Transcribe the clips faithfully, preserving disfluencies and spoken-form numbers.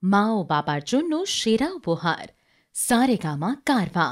মা ও বাবার জন্য সেরা উপহার সারেগামা কারভা।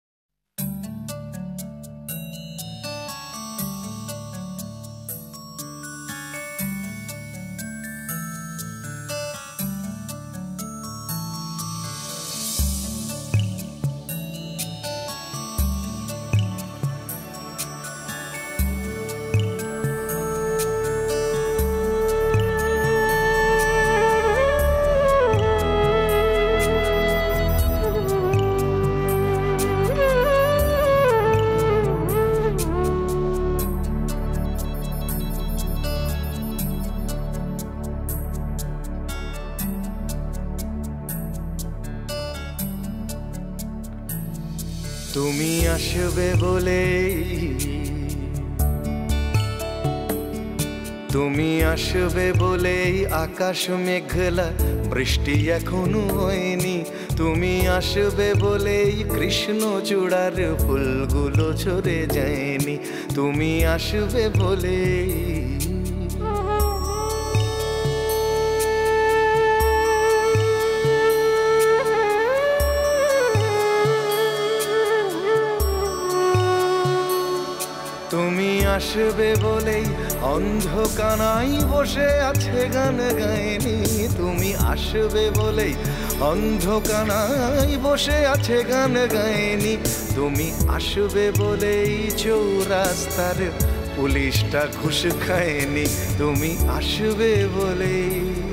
তুমি আসবে বলেই তুমি আসবে বলেই আকাশ মেঘলা, বৃষ্টি এখনো হয়নি। তুমি আসবে বলেই কৃষ্ণ চূড়ার ফুলগুলো ঝরে যায়নি। তুমি আসবে বলেই তুমি আসবে বলেই অন্ধকানাই বসে আছে গান গায়নি। তুমি আসবে বলেই অন্ধকানাই বসে আছে গান গায়নি। তুমি আসবে বলেই চৌরাস্তার পুলিশটা ঘুষ খায়নি। তুমি আসবে বলেই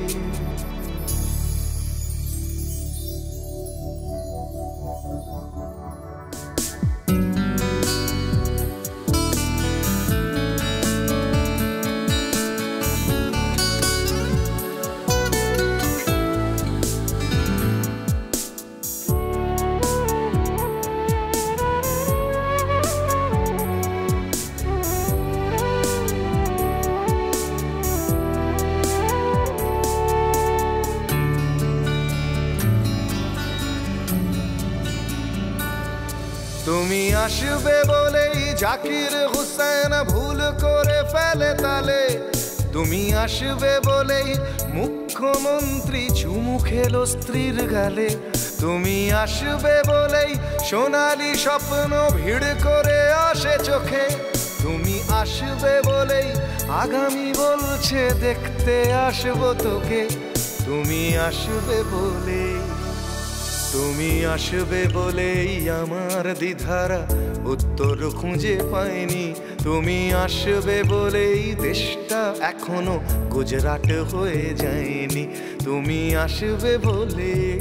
তুমি আসবে বলেই জাকির হুসেন ভুল করে ফেলে তালে। তুমি আসবে বলেই মুখ্যমন্ত্রী চুমু খেলো স্ত্রীর গালে। তুমি আসবে বলেই সোনালি স্বপ্ন ভিড় করে আসে চোখে। তুমি আসবে বলেই আগামী বলছে দেখতে আসবো তোকে। তুমি আসবে বলেই তুমি আসবে বলেই আমার দ্বিধারা উত্তর খুঁজে পায়নি। তুমি আসবে বলেই দেশটা এখনো গুজরাট হয়ে যায়নি। তুমি আসবে বলেই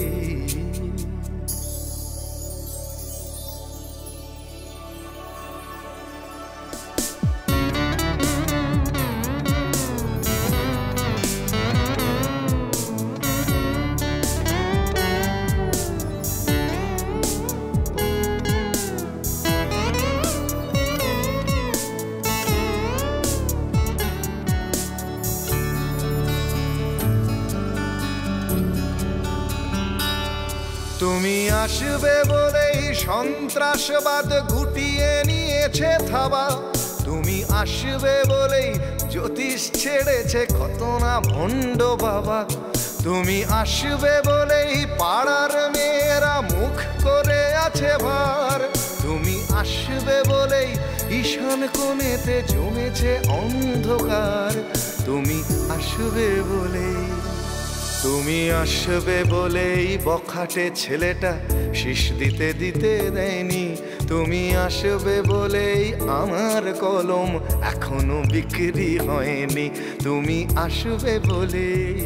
তুমি আসবে বলেই সন্ত্রাসবাদ গুটিয়ে নিয়েছে থাবা। তুমি আসবে বলেই জ্যোতিষ ছেড়েছে কত না ভণ্ড বাবা। তুমি আসবে বলেই পাড়ার মেয়েরা মুখ করে আছে ভার। তুমি আসবে বলেই ঈশান কোণেতে জমেছে অন্ধকার। তুমি আসবে বলেই তুমি আসবে বলেই বখাটে ছেলেটা শীষ দিতে দিতে দেয়নি। তুমি আসবে বলেই আমার কলম এখনো বিক্রি হয়নি। তুমি আসবে বলেই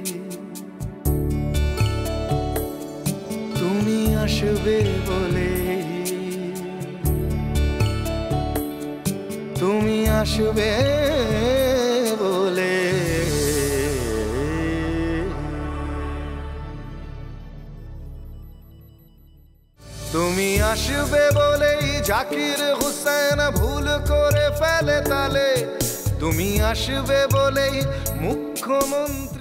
তুমি আসবে বলেই তুমি আসবে বলে তুমি আসবে বলেই জাকির হুসেন ভুল করে ফেলে তালে। তুমি আসবে বলেই মুখ্যমন্ত্রী